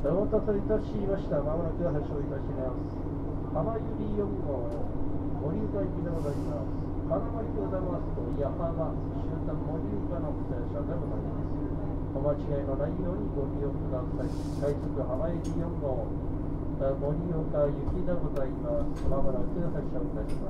お待たせいたしました。まもなく発車いたします。浜ゆり4号、森岡行きでございます。金丸でございますと、矢浜、終点森岡の電車でございます。お間違いのないようにご利用ください。快速浜ゆり4号、森岡行きでございます。まもなく発車いたします。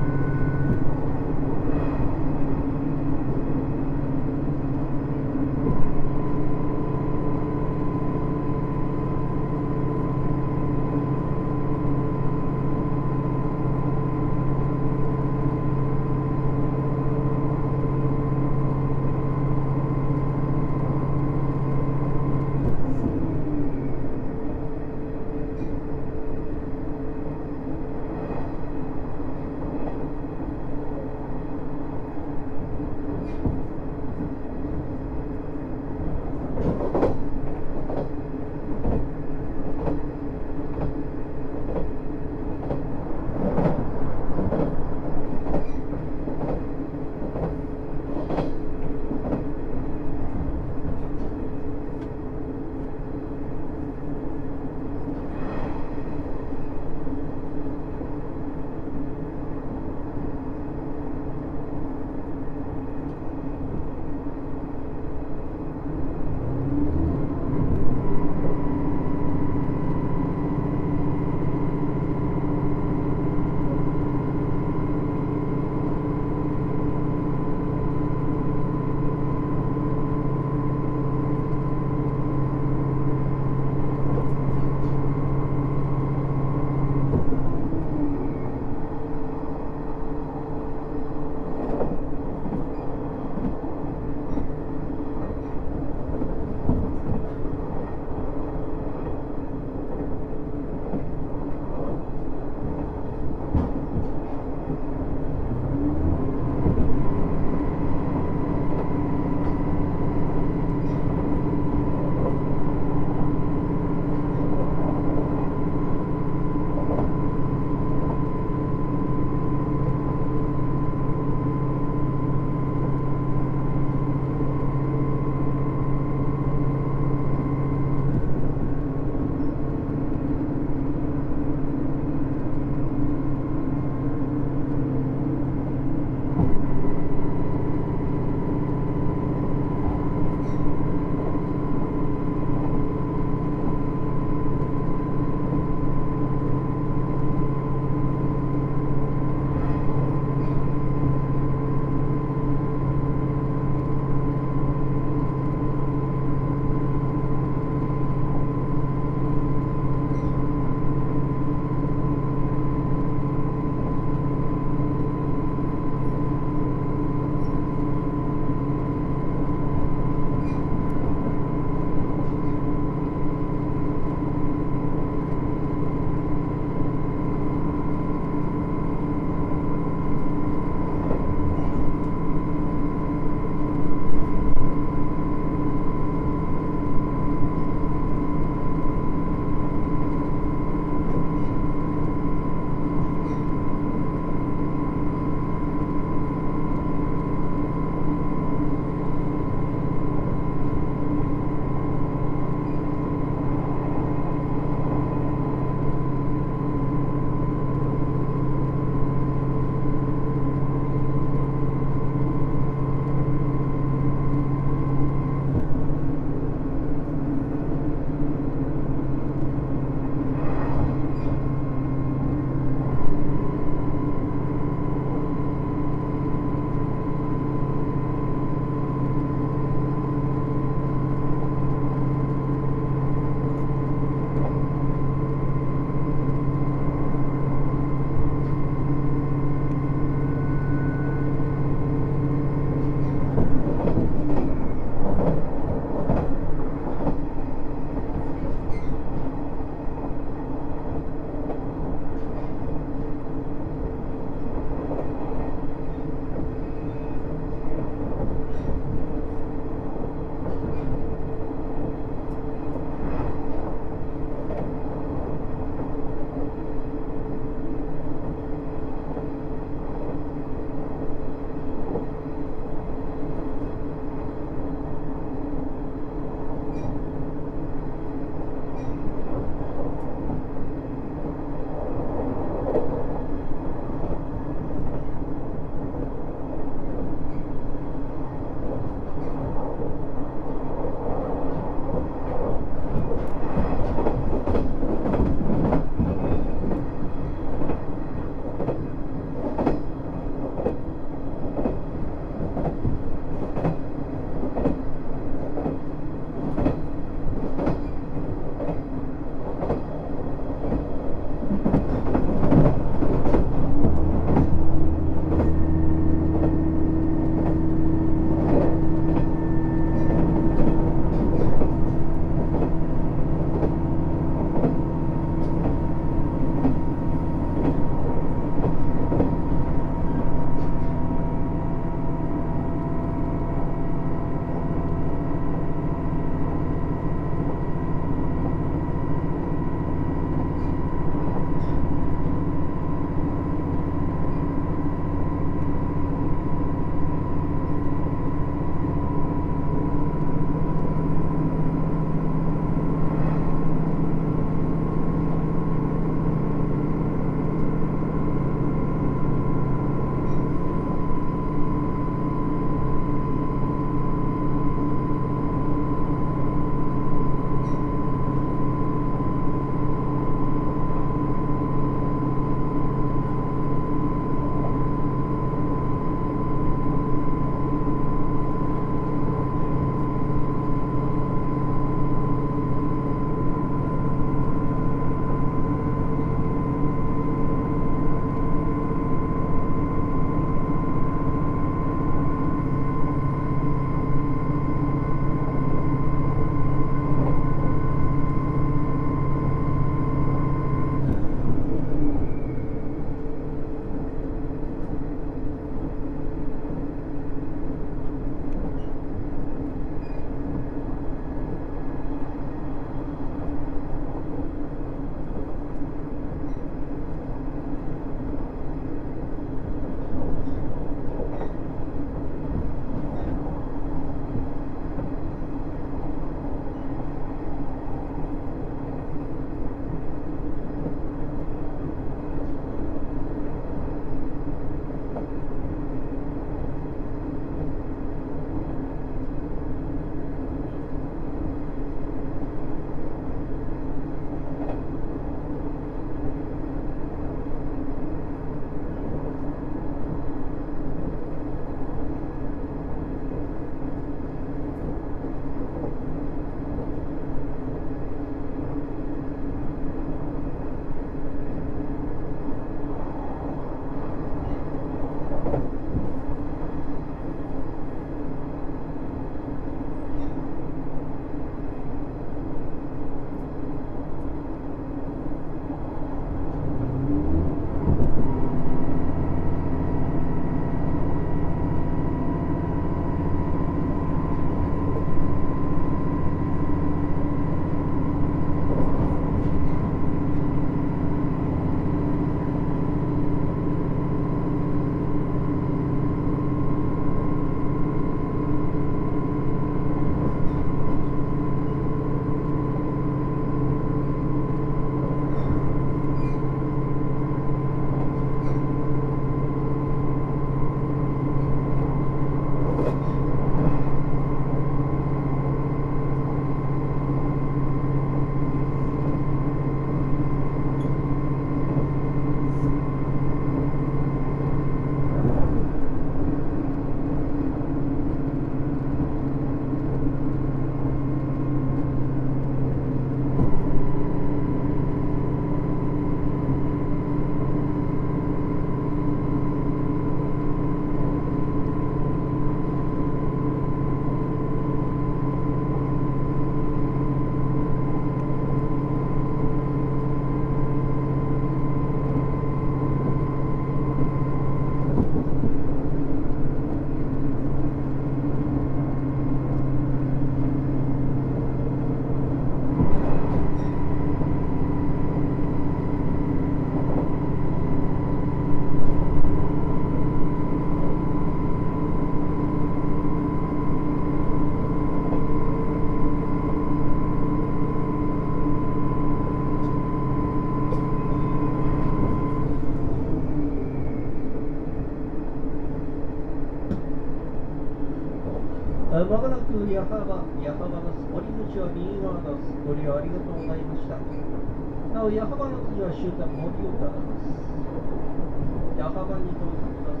まもなく矢幅です。降り口は右側です。ご利用ありがとうございました。なお、矢幅の次は終点盛岡です。矢幅に到着です。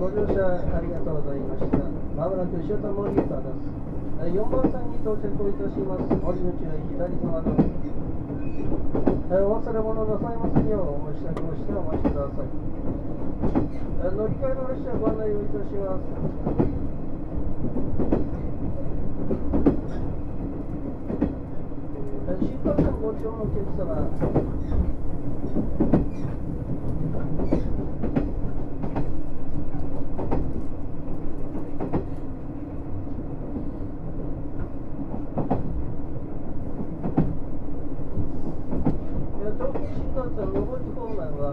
ご乗車ありがとうございました。まもなく終点森岡です。4番線に到着をいたします。降り口は左側です。お忘れ物なさいませんようお申し上げましてお待ちください。乗り換えの列車ご案内をいたします。新幹線ご利用のお客様、東京新幹線上り方面は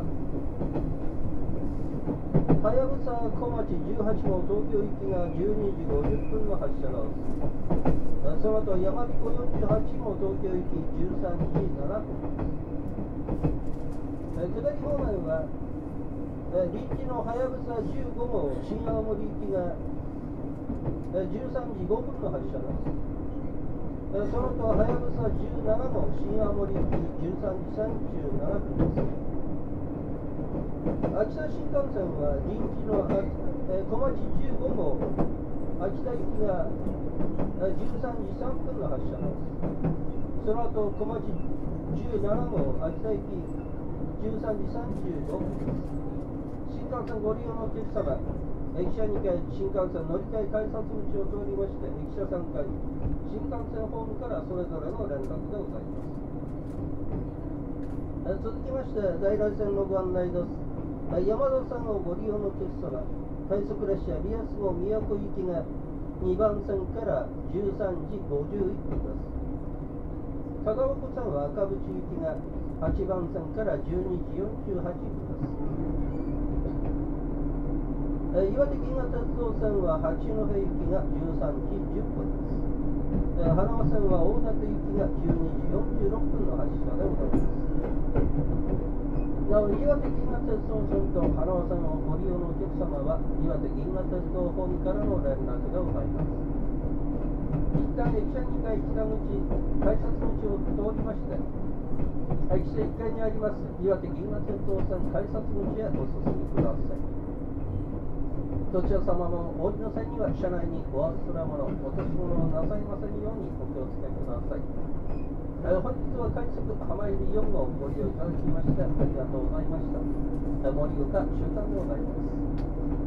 はやぶさ小町18号東京行きが12時50分の発車です。その後、やまびこ48号東京行き13時7分です。下り方面は臨時のはやぶさ15号新青森行きが13時5分の発車です。その後、はやぶさ17号新青森行き13時37分です。秋田新幹線は臨時の小町15号秋田行きが13時3分の発車です。その後、小町17号秋田行き13時35分です。新幹線ご利用のお客様、駅舎2階新幹線乗り換え改札口を通りまして駅舎3階新幹線ホームからそれぞれの連絡でございます。続きまして在来線のご案内です。山田さんをご利用のお客様、快速列車リアス号宮古行きが2番線から13時51分です。香川子さんは赤淵行きが8番線から12時48分です。岩手銀河鉄道線は八戸行きが13時10分です。花輪線は大館行きが12時46分の発車でございます。なお、岩手銀河鉄道線と花輪線をご利用のお客様は岩手銀河鉄道本からの連絡でございます。一旦駅舎2階北口改札口を通りまして駅舎1階にあります岩手銀河鉄道線改札口へお進みください。どちら様もお降りの際には車内にお忘れ物、落とし物をなさいませんようにお気をつけください。本日は快速浜入り4号をご利用いただきましてありがとうございました。盛岡終点でございます。